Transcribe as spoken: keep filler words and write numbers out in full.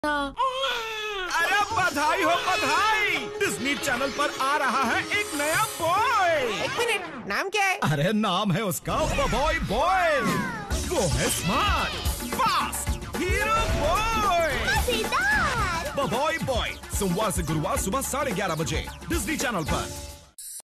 अरे बधाई हो बधाई, डिज्नी चैनल पर आ रहा है एक नया बॉय। एक मिनट, नाम क्या है? अरे नाम है उसका बॉय बॉय। वो है स्मार्ट, फास्ट, हीरो बॉय। मजेदार। बॉय बॉय सोमवार से गुरुवार सुबह साढ़े ग्यारह बजे डिज्नी चैनल पर।